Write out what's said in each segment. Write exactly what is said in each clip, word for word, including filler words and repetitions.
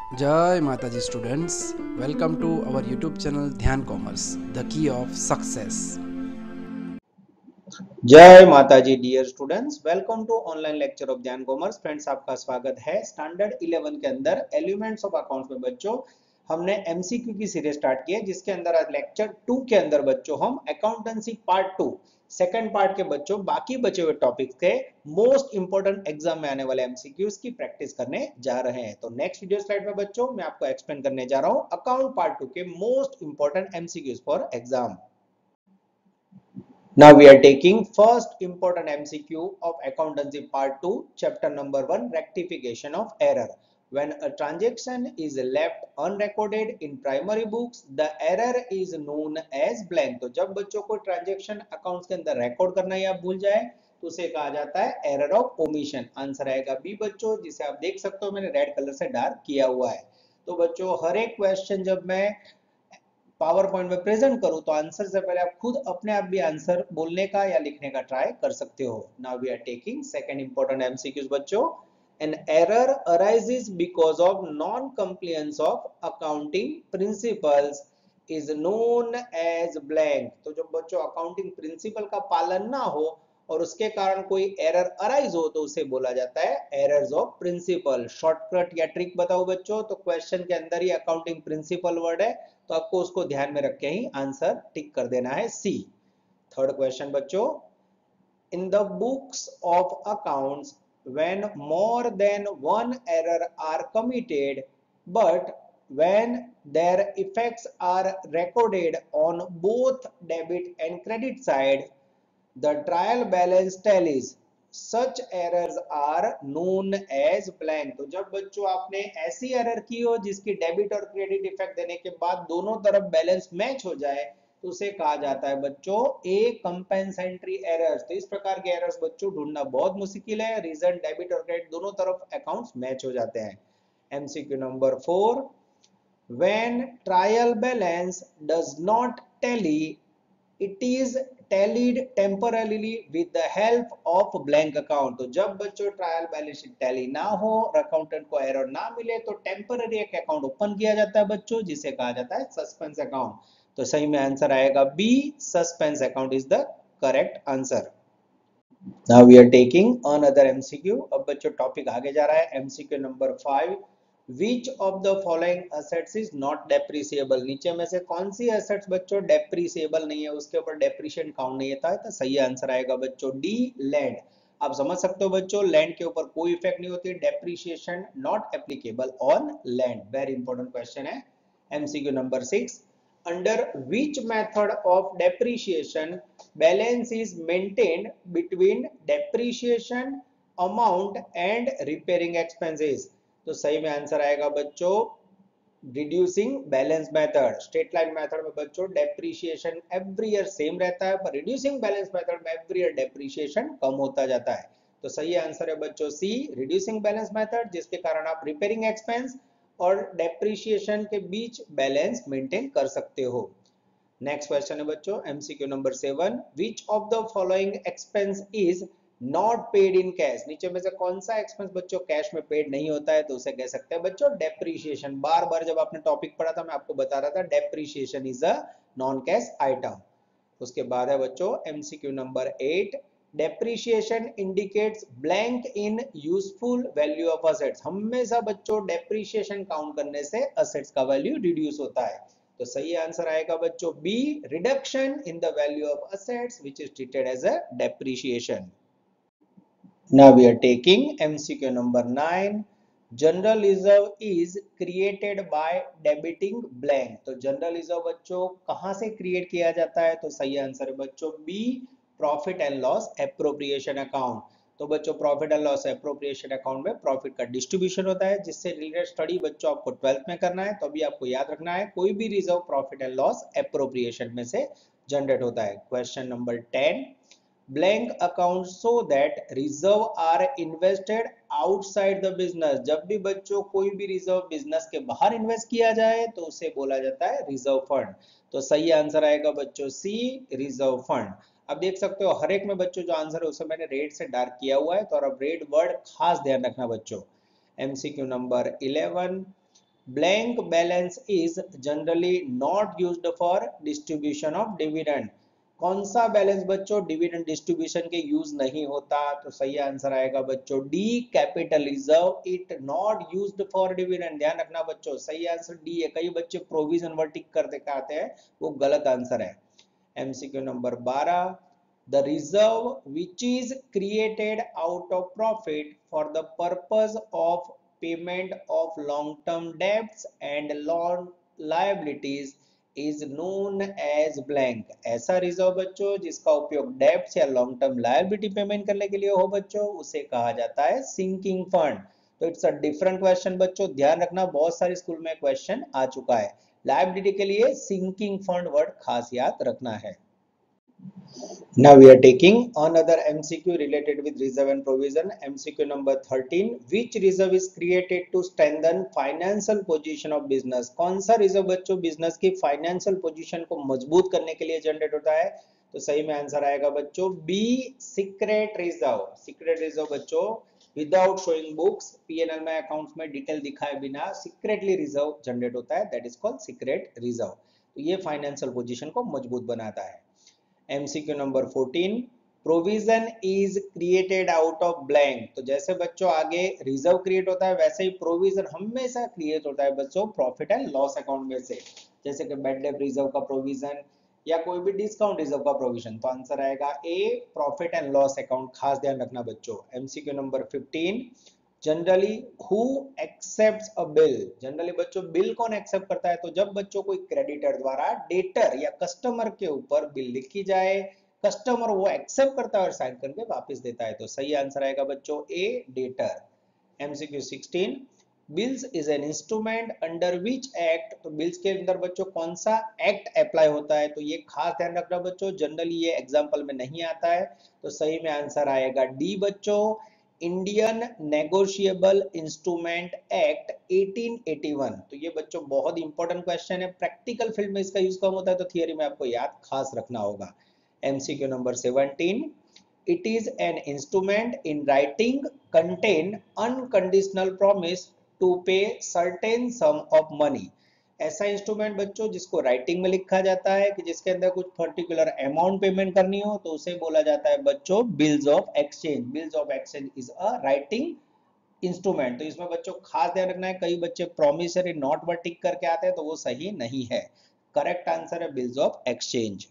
जय माता जी students, welcome to our YouTube channel Dhyan commerce, the key of success. जय माता जी dear students, welcome to online lecture of Dhyan commerce. Friends, आपका स्वागत है स्टैंडर्ड इलेवन के अंदर एलिमेंट्स ऑफ अकाउंट्स में। बच्चों, हमने एमसीक्यू की सीरीज स्टार्ट की है, जिसके अंदर आज लेक्चर टू के अंदर बच्चों हम accountancy part two second part के बच्चों बाकी बचे हुए टॉपिक्स के मोस्ट इंपोर्टेंट एग्जाम में आने वाले एमसीक्यूज की प्रैक्टिस करने जा रहे हैं। तो नेक्स्ट वीडियो स्लाइड में बच्चों मैं आपको एक्सप्लेन करने जा रहा हूं अकाउंट पार्ट टू के most important MCQs for exam. Now we are taking first important M C Q of accountancy part two, chapter number one, rectification of error. When a transaction is left unrecorded in primary books, the error is known as blank. तो जब बच्चों को transaction accounts के अंदर record करना या भूल जाए तो उसे कहा जाता है एरर ऑफ ओमिशन। आंसर आएगा बी बच्चों, जिसे आप देख सकते हो मैंने रेड कलर से डार्क किया हुआ है। तो बच्चों, हर एक क्वेश्चन जब मैं पावर पॉइंट में प्रेजेंट करूं तो आंसर से पहले आप खुद अपने आप भी आंसर बोलने का या लिखने का ट्राई कर सकते हो। Now we are taking second important MCQs बच्चों। An error arises because of non compliance of accounting principles is known as blank. तो जब बच्चों अकाउंटिंग प्रिंसिपल का पालन ना हो और उसके कारण कोई एरर अराइज हो तो उसे बोला जाता है एरर्स ऑफ प्रिंसिपल। शॉर्टकट या ट्रिक बताओ बच्चों, तो क्वेश्चन के अंदर ही अकाउंटिंग प्रिंसिपल वर्ड है तो आपको उसको ध्यान में रख के ही आंसर टिक कर देना है सी। थर्ड क्वेश्चन बच्चों, in the books of accounts when more than one error are committed but when their effects are recorded on both debit and credit side, the trial balance tallies. Such errors are known as blank. तो जब बच्चों आपने ऐसी error की हो जिसकी debit और credit effect देने के बाद दोनों तरफ बैलेंस मैच हो जाए तो उसे कहा जाता है बच्चों ए कंपेंसेंट्री एरर्स। तो इस प्रकार के एरर्स बच्चों ढूंढना बहुत मुश्किल है। रीजन डेबिट और क्रेडिट दोनों तरफ अकाउंट्स मैच हो जाते हैं। MCQ number four, when trial balance does not tally, it is tallied temporarily with the help of blank account. तो जब बच्चों ट्रायल बैलेंस शीट टैली ना हो और अकाउंटेंट को एरर ना मिले तो टेम्पररी एक अकाउंट ओपन किया जाता है बच्चों, जिसे कहा जाता है सस्पेंस अकाउंट। तो सही में आंसर आएगा B, suspense account is the correct answer. Now we are taking another M C Q. अब बच्चों टॉपिक आगे जा रहा है। M C Q number five, Which of the following assets is not depreciable? नीचे में से कौन सी assets बच्चों depreciable नहीं है, उसके ऊपर depreciation काउंट नहीं होता है। तो सही आंसर आएगा बच्चों डी, लैंड। आप समझ सकते हो बच्चों, लैंड के ऊपर कोई इफेक्ट नहीं होती, depreciation not applicable on land. Very important question है। MCQ number six, under which method of depreciation balance is maintained between depreciation amount and repairing expenses? तो सही में आंसर आएगा बच्चों reducing balance method. Straight line method में बच्चों depreciation every year same रहता है, पर रिड्यूसिंग बैलेंस मेथड में एवरी ईयर डेप्रिसिएशन कम होता जाता है। तो सही आंसर है बच्चों सी, रिड्यूसिंग बैलेंस मेथड, जिसके कारण आप रिपेयरिंग एक्सपेंस और डेप्रिसिएशन के बीच बैलेंस मेंटेन कर सकते हो। नेक्स्ट क्वेश्चन है बच्चों MCQ number seven, which of the following expense is not paid in cash? नीचे में से कौन सा एक्सपेंस बच्चों कैश में पेड नहीं होता है? तो उसे कह सकते हैं बच्चों डेप्रिसिएशन। बार बार जब आपने टॉपिक पढ़ा था मैं आपको बता रहा था depreciation is a non cash item. उसके बाद है बच्चों MCQ number eight, depreciation indicates blank in useful value of assets. हमेशा बच्चों डेप्रिसिएशन काउंट करने से असेट्स का वैल्यू रिड्यूस होता है। तो सही आंसर आएगा बच्चों B, reduction in the value of assets which is treated as a depreciation. Now we are taking M C Q number nine. General reserve is created by debiting blank. तो general reserve बच्चों कहां से create किया जाता है? तो सही answer है बच्चों B, profit and loss appropriation account. तो बच्चों profit and loss appropriation account में प्रॉफिट का डिस्ट्रीब्यूशन होता है, जिससे रिलेटेड स्टडी बच्चों आपको ट्वेल्थ में करना है। तो अभी आपको याद रखना है कोई भी reserve profit and loss appropriation में से जनरेट होता है। Question number ten, blank account so that reserve are invested outside the business. जब भी बच्चों कोई भी रिजर्व बिजनेस के बाहर इन्वेस्ट किया जाए तो उसे बोला जाता है रिजर्व फंड। तो सही आंसर आएगा बच्चों सी, रिजर्व फंड। अब देख सकते हो हर एक में बच्चों जो आंसर है उसे मैंने रेड से डार्क किया हुआ है, तो अब रेड वर्ड खास ध्यान रखना बच्चों। MCQ number eleven, Blank balance is generally not used for distribution of dividend. कौन सा बैलेंस बच्चों डिविडेंड डिस्ट्रीब्यूशन के यूज नहीं होता? तो सही आंसर आएगा बच्चों D, capital reserve it not used for dividend. ध्यान रखना बच्चों, सही आंसर डी है। कई बच्चे प्रोविजन वर्ड टिक कर दिखाते हैं, वो गलत आंसर है। एमसीक्यू नंबर बारह, the reserve which is created out of profit for the purpose of payment of long term debts and loan liabilities is known as blank। ऐसा रिजर्व बच्चों जिसका उपयोग डेब्ट्स या लॉन्ग टर्म लायबिलिटी पेमेंट करने के लिए हो बच्चों, उसे कहा जाता है सिंकिंग फंड। तो इट्स अ डिफरेंट क्वेश्चन बच्चों, ध्यान रखना, बहुत सारे स्कूल में क्वेश्चन आ चुका है। लायबिलिटी के लिए सिंकिंग फंड वर्ड खास याद रखना है। Now we are taking another M C Q related with reserve and provision. M C Q number thirteen, which reserve is created to strengthen financial position of business? कौन सा reserve बच्चों business की financial position को मजबूत करने के लिए generate होता है? तो सही में आंसर आएगा बच्चों B, secret reserve. Secret reserve बच्चों विदाउट शोइंग बुक्स, पीएनएल में अकाउंट्स में डिटेल दिखाए बिना सीक्रेटली रिजर्व जनरेट होता है, that is called secret reserve. तो ये फाइनेंशियल पोजीशन को मजबूत बनाता है। M C Q number fourteen, provision is created out of blank. तो जैसे बच्चों आगे रिजर्व क्रिएट होता है, वैसे ही प्रोविजन हमेशा क्रिएट होता है बच्चों प्रॉफिट एंड लॉस अकाउंट में से, जैसे कि बैड डेट रिजर्व का प्रोविजन या कोई भी डिस्काउंट रिजर्व का प्रोविजन। तो आंसर आएगा A, profit and loss account. खास ध्यान रखना बच्चों। M C Q number fifteen, generally who accepts a bill. Generally बच्चों बिल कौन एक्सेप्ट करता है? तो जब बच्चों कोई क्रेडिटर द्वारा डेटर या कस्टमर के ऊपर बिल लिखी जाए, कस्टमर वो एक्सेप्ट करता है और साइन करके वापस देता है। तो सही आंसर आएगा बच्चों A, debtor. MCQ sixteen, bills is an instrument under which act. तो बिल्स के अंदर बच्चों कौन सा एक्ट अप्लाई होता है? तो ये खास ध्यान रखना बच्चों, जनरली ये एग्जांपल में नहीं आता है। तो सही में आंसर आएगा डी बच्चों, Indian negotiable instrument act eighteen eighty one. तो ये बच्चों बहुत इंपॉर्टेंट क्वेश्चन है, प्रैक्टिकल फील्ड में इसका यूज कम होता है, तो थियरी में आपको याद खास रखना होगा। MCQ number seventeen, it is an instrument in writing contain unconditional promise to pay certain sum of money. ऐसा इंस्ट्रूमेंट बच्चों जिसको राइटिंग में लिखा जाता है कि जिसके अंदर कुछ पर्टिकुलर अमाउंट पेमेंट करनी हो, तो उसे बोला जाता है बच्चों bills of exchange. Bills of exchange is a writing instrument. तो इसमें बच्चों खास ध्यान रखना है, कई बच्चे प्रोमिसरी नोट पर टिक करके आते हैं, तो वो सही नहीं है। करेक्ट आंसर है bills of exchange.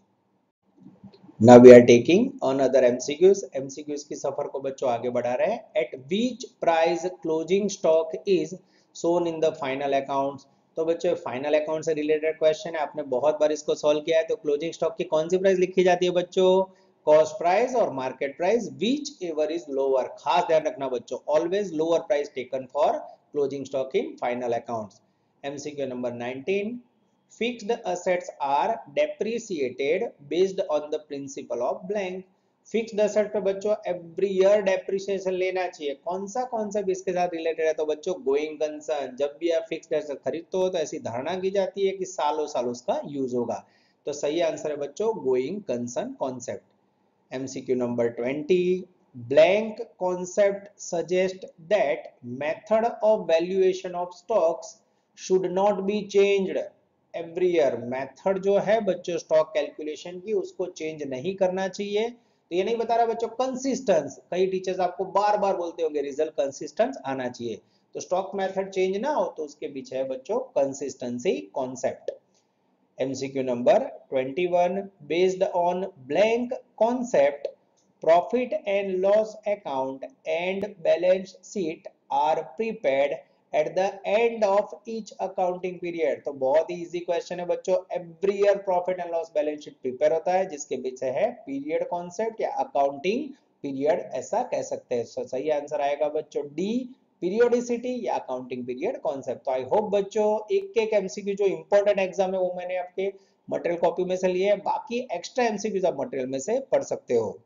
Now we are taking another M C Qs. M C Qs की सफर को बच्चों आगे बढ़ा रहे हैं। At which price closing stock is shown in the final accounts? तो बच्चों फाइनल अकाउंट से रिलेटेड क्वेश्चन है, आपने बहुत बार इसको सॉल्व किया है। तो क्लोजिंग स्टॉक की कौन सी प्राइस लिखी जाती है बच्चों? कॉस्ट प्राइस और market price, whichever is lower. खास ध्यान रखना बच्चों, always lower price taken for closing stock in final accounts. MCQ number nineteen, fixed assets are depreciated based on the principle of blank। Fixed asset पे बच्चों every year depreciation लेना चाहिए। कौन सा कॉन्सेप्ट इसके साथ रिलेटेड है? तो बच्चों गोइंग कंसर्न। जब भी आप फिक्स्ड एसेट खरीदते हो तो ऐसी धारणा की जाती है कि सालों साल उसका यूज होगा। तो सही आंसर है बच्चों going concern concept. MCQ number twenty, blank concept suggest that method of valuation of stocks should not be changed every year. Method जो है बच्चों स्टॉक कैलकुलेशन की, उसको चेंज नहीं करना चाहिए। तो ये नहीं बता रहा बच्चों कंसिस्टेंस, कई टीचर्स आपको बार बार बोलते होंगे रिजल्ट कंसिस्टेंस आना चाहिए। तो स्टॉक मेथड चेंज ना हो, तो उसके पीछे है बच्चों consistency concept. MCQ number twenty one, based on blank concept profit and loss account and balance sheet are prepared at the end of each accounting period. तो बहुत ही इजी क्वेश्चन है बच्चों, every year profit and loss balance sheet prepare होता है, जिसके पीछे है पीरियड कॉन्सेप्ट या अकाउंटिंग पीरियड, ऐसा कह सकते हैं। so, सही आंसर आएगा बच्चों डी, पीरियोडिसिटी या अकाउंटिंग पीरियड कॉन्सेप्ट। तो आई होप बच्चों एक एक एमसीक्यू जो इंपॉर्टेंट एग्जाम है वो मैंने आपके मटेरियल कॉपी में से लिए है, बाकी एक्स्ट्रा एमसीक्यूज आप मटेरियल में से पढ़ सकते हो।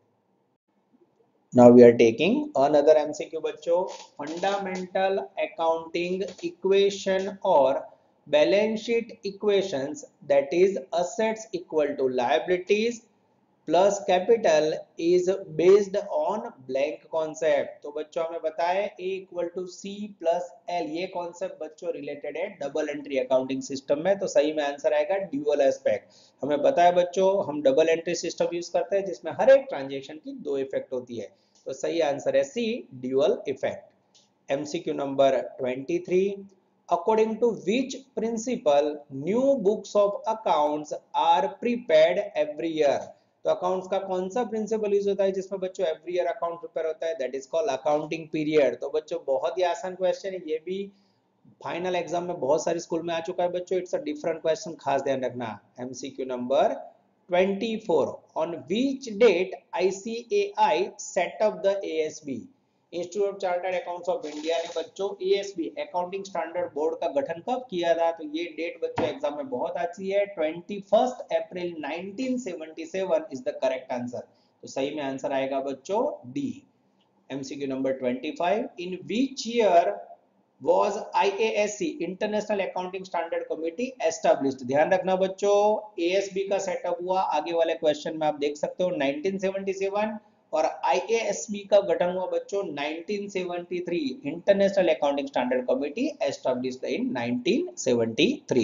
Now we are taking another M C Q बच्चों, fundamental accounting equation or balance sheet equations, that is assets equal to liabilities plus capital is based on blank concept. तो बच्चों हमें बताया A equal to C plus L, ये concept बच्चों related है double entry accounting system में। तो सही में आंसर आएगा ड्यूअल एस्पेक्ट। हमें पता है बच्चों हम डबल एंट्री सिस्टम यूज करते हैं जिसमें हर एक ट्रांजेक्शन की दो इफेक्ट होती है। तो सही आंसर है C, dual effect. MCQ number twenty three, according to which principle new books of accounts are prepared every year। तो अकाउंट्स का कौन सा प्रिंसिपल यूज होता है जिसमें बच्चों एवरी ईयर अकाउंट प्रिपेयर होता है? That is called accounting period. तो बच्चों बहुत ही आसान क्वेश्चन है, ये भी फाइनल एग्जाम में बहुत सारे स्कूल में आ चुका है बच्चों। इट्स अ डिफरेंट क्वेश्चन, खास ध्यान रखना। MCQ number twenty four, on which date ICAI set up the ASB. Institute of Chartered Accounts of India ने बच्चों एएसबी अकाउंटिंग स्टैंडर्ड बोर्ड का गठन कब किया था? तो ये डेट बच्चों एग्जाम में बहुत आती है, इक्कीस April nineteen seventy seven is the correct answer. तो सही में आंसर आएगा बच्चों D. MCQ number twenty five, in which year was I A S C international accounting standard committee established. ध्यान रखना बच्चों A S B का सेटअप हुआ, आगे वाले क्वेश्चन में आप देख सकते हो नाइनटीन सेवेंटी सेवन, और I A S B का गठन हुआ बच्चों nineteen seventy three. International accounting standard committee established in nineteen seventy three.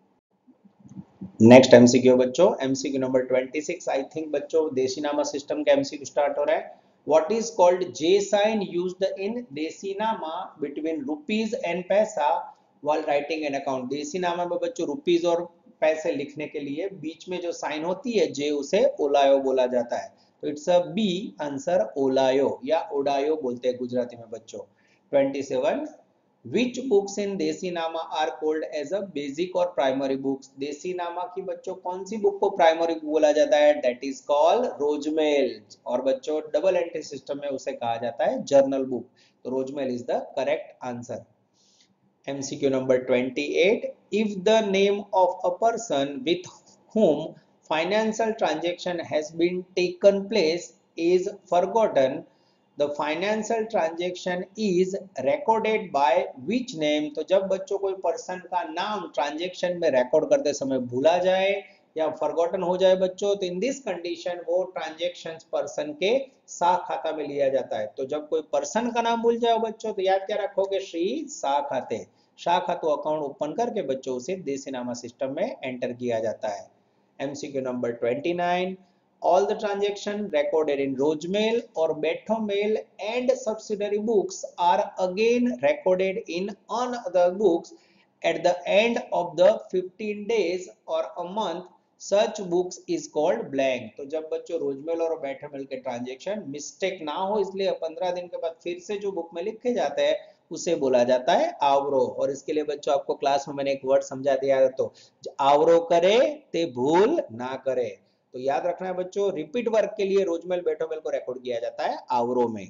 Next MCQ बच्चों, MCQ number twenty six, I think बच्चों देसीनामा सिस्टम का एमसीक्यू स्टार्ट हो रहा है। What is called J sign used in देसीनामा between rupees and पैसा while writing an account। देसीनामा में बच्चों rupees और पैसे लिखने के लिए बीच में जो साइन होती है J, उसे ओलायो बोला जाता है। तो इट्स अ बी आंसर, ओलायो या ओडायो बोलते हैं गुजराती में बच्चों। Twenty seven, Which books in Desinama are called as a basic और primary books। देसीनामा की बच्चों कौन सी बुक को प्राइमरी बुक बोला जाता है? That is called रोजमेल। और बच्चों डबल एंट्री सिस्टम में उसे कहा जाता है जर्नल बुक। तो रोजमेल is the correct answer. MCQ number twenty eight, if the name of a person with whom financial transaction has been taken place is forgotten, the financial transaction is recorded by which name। तो जब बच्चों कोई person का नाम transaction में record करते समय भूला जाए या फॉरगॉटन हो जाए बच्चों, तो इन दिस कंडीशन वो ट्रांजेक्शन पर्सन के सा खाता में लिया जाता है। तो जब कोई पर्सन का नाम भूल जाए बच्चों, तो याद क्या रखोगे? श्री सा खाते, सा खातों अकाउंट ओपन करके बच्चों उसे देसीनामा सिस्टम में एंटर किया जाता है। MCQ number twenty nine, all the transaction recorded in Rojmail or Bethomail and subsidiary books are again recorded in another books at the end of the fifteen days or a month, such books is called blank। तो जब बच्चों रोजमेल और बेथोमेल के transaction mistake ना हो, इसलिए पंद्रह दिन के बाद फिर से जो बुक में लिखे जाते हैं उसे बोला जाता है आवरो। और इसके लिए बच्चों आपको क्लास में मैंने एक वर्ड समझा दिया है, तो आवरो करे ते भूल ना करे। तो याद रखना है बच्चों, रिपीट वर्क के लिए रोजमेल बेथोमेल को रिकॉर्ड किया जाता है आवरो में।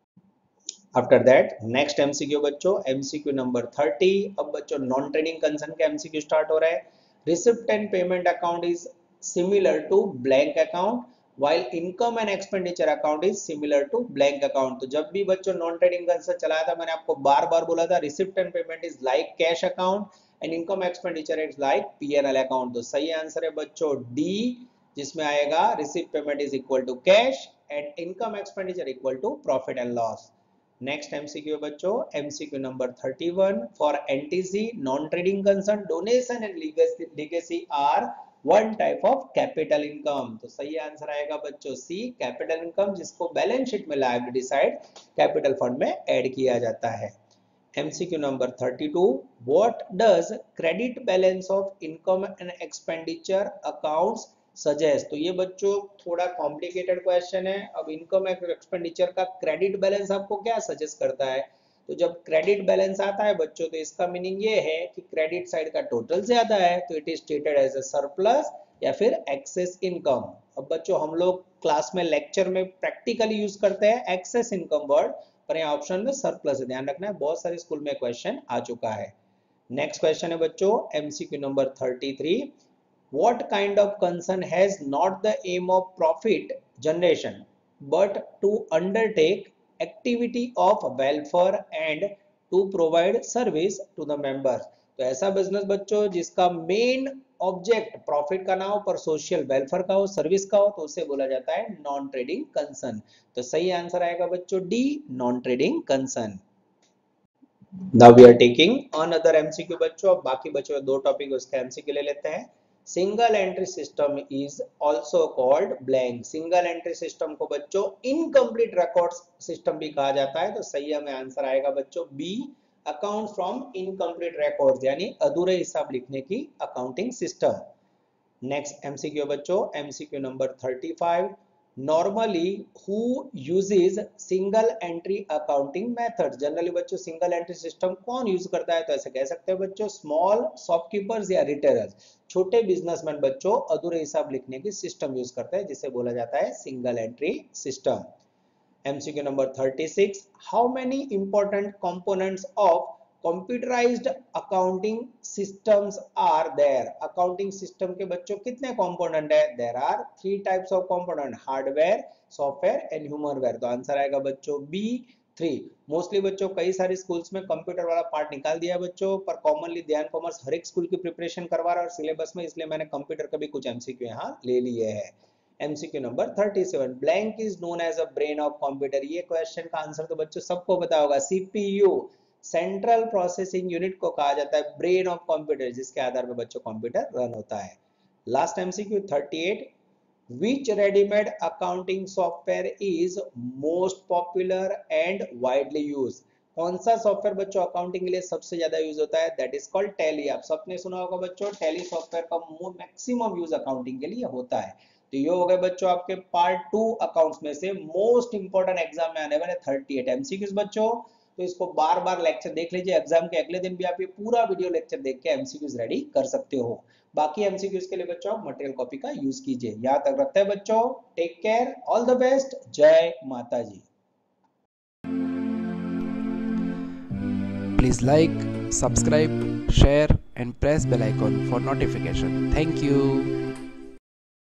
आफ्टर दैट नेक्स्ट एमसीक्यू बच्चों, एमसीक्यू नंबर थर्टी। अब बच्चों नॉन ट्रेडिंग कंसर्न का एमसीक्यू स्टार्ट हो रहा है। Receipt and payment account is similar to blank account while income and expenditure account is similar to blank account। तो जब भी बच्चों नॉन ट्रेडिंग कंसर्न चलाया था, मैंने आपको बार बार बोला था receipt and payment is like cash account and income expenditure is like PNL account. तो सही आंसर है बच्चों डी, जिसमें आएगा receipt payment is equal to cash and income expenditure equal to profit and loss. Next MCQ बच्चों, MCQ number thirty one, for NTC non trading concern donation and legacy are one type of capital income. तो सही answer आएगा बच्चों C, capital income, जिसको balance sheet में liability side capital fund में add किया जाता है। MCQ number thirty two, what does credit balance of income and expenditure accounts suggest. तो ये बच्चों थोड़ा कॉम्प्लिकेटेड क्वेश्चन है। अब इनकम एंड एक्सपेंडिचर का क्रेडिट बैलेंस आपको क्या सजेस्ट करता है? तो जब क्रेडिट बैलेंस आता है बच्चों, तो इसका मीनिंग ये है कि क्रेडिट साइड का टोटल ज्यादा है, तो it is stated as a surplus या फिर एक्सेस इनकम। अब बच्चों हम लोग क्लास में लेक्चर में प्रैक्टिकली यूज करते हैं एक्सेस इनकम वर्ड, पर यहाँ ऑप्शन में सरप्लस है, ध्यान रखना है, बहुत सारे स्कूल में क्वेश्चन आ चुका है। नेक्स्ट क्वेश्चन है बच्चों MCQ number thirty three, what kind of concern has not the aim of profit generation but to undertake activity of welfare and to provide service to the members। तो ऐसा business बच्चों जिसका main object profit का ना हो पर social welfare का हो, सर्विस का हो, तो उसे बोला जाता है नॉन ट्रेडिंग कंसर्न। तो सही आंसर आएगा बच्चों D, non trading concern. Now we are taking another MCQ बच्चों। अब बाकी बच्चों दो टॉपिक उसका एमसीक्यू ले लेते हैं। Single entry system is also called blank. Single entry system को बच्चों इनकम्प्लीट रिकॉर्ड सिस्टम भी कहा जाता है। तो सही हमें आंसर आएगा बच्चों B, account from incomplete records, यानी अधूरे हिसाब लिखने की अकाउंटिंग सिस्टम। नेक्स्ट एमसीक्यू बच्चों, MCQ number thirty five. Normally who uses single entry accounting method. Generally बच्चों सिंगल एंट्री सिस्टम कौन यूज करता है? तो ऐसे कह सकते हैं बच्चों स्मॉल शॉपकीपर्स या रिटेलर्स, छोटे बिजनेसमैन बच्चों अधूरे हिसाब लिखने की सिस्टम यूज करते हैं, जिसे बोला जाता है single entry system. MCQ number thirty six. How many important components of computerised accounting systems are there. Accounting system के बच्चों कितने कंपोनेंट है? There are three types of component, hardware, software and humanware. तो आंसर आएगा बच्चों B, three. Mostly बच्चों कई सारे स्कूल्स में कंप्यूटर वाला पार्ट निकाल दिया है बच्चों, पर कॉमनली ध्यान कॉमर्स हर एक स्कूल की प्रिपरेशन करवा रहा है और सिलेबस में, इसलिए मैंने कंप्यूटर का भी कुछ एमसीक्यू यहाँ ले लिए हैं। MCQ number thirty seven. Blank is known as a brain of computer. ये क्वेश्चन का आंसर तो बच्चों सबको पता होगा। सीपीयू, सेंट्रल प्रोसेसिंग यूनिट को कहा जाता है ब्रेन ऑफ कंप्यूटर, जिसके आधार पर बच्चों कंप्यूटर रन होता है। Last MCQ thirty eight. Which ready-made accounting software is most popular and widely used? कौन सा सॉफ्टवेयर बच्चों अकाउंटिंग के लिए सबसे ज्यादा यूज होता है? That is called Tally. आप सबने सुना होगा बच्चों टैली सॉफ्टवेयर का मैक्सिमम यूज अकाउंटिंग के लिए होता है। तो ये हो गए बच्चों आपके पार्ट टू अकाउंट्स में से मोस्ट इंपोर्टेंट एग्जाम में आने वाले थर्टी एट एमसीक्यूज बच्चों। तो इसको बार बार लेक्चर देख लीजिए, एग्जाम के अगले दिन भी आप ये पूरा वीडियो लेक्चर देख के एमसीक्यूज रेडी कर सकते हो। बाकी एमसीक्यूज के लिए बच्चों आप मटेरियल कॉपी का यूज कीजिए। यहां तक रखते हैं बच्चों, take care, all the best, जय माता जी। Please like, subscribe, share and press bell icon for notification. Thank you.